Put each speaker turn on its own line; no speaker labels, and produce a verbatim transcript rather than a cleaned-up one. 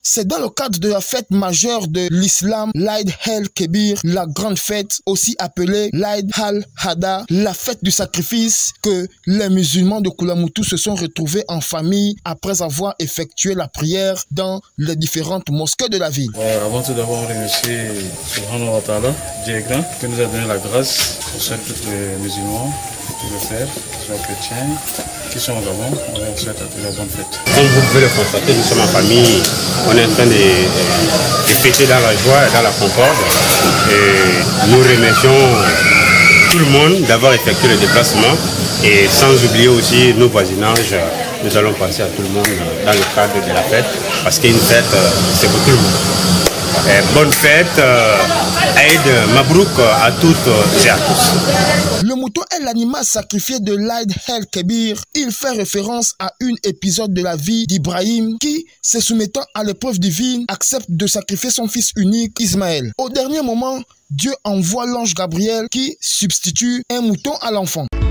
C'est dans le cadre de la fête majeure de l'islam, l'Aïd el-Kébir, la grande fête, aussi appelée l'Aïd al-Hada, la fête du sacrifice, que les musulmans de Koulamoutou se sont retrouvés en famille après avoir effectué la prière dans les différentes mosquées de la ville.
Euh, avant tout d'abord, remercier Subhanahu wa Ta'ala, Dieu est grand, qui nous a donné la grâce pour souhaiter tous les musulmans, tous les frères, qui sont chrétiens, qui sont au Gabon, on leur souhaite à tous la bonne fête.
Comme vous pouvez le constater, nous sommes en famille, on est en train de, de fêter dans la joie et dans la concorde. Et nous remercions tout le monde d'avoir effectué le déplacement et sans oublier aussi nos voisinages. Nous allons passer à tout le monde dans le cadre de la fête parce qu'une fête, c'est pour tout le monde. Et bonne fête, euh, Aïd Mabrouk à toutes et à tous.
Le mouton est l'animal sacrifié de l'Aïd el-Kébir. Il fait référence à un épisode de la vie d'Ibrahim qui, se soumettant à l'épreuve divine, accepte de sacrifier son fils unique, Ismaël. Au dernier moment, Dieu envoie l'ange Gabriel qui substitue un mouton à l'enfant.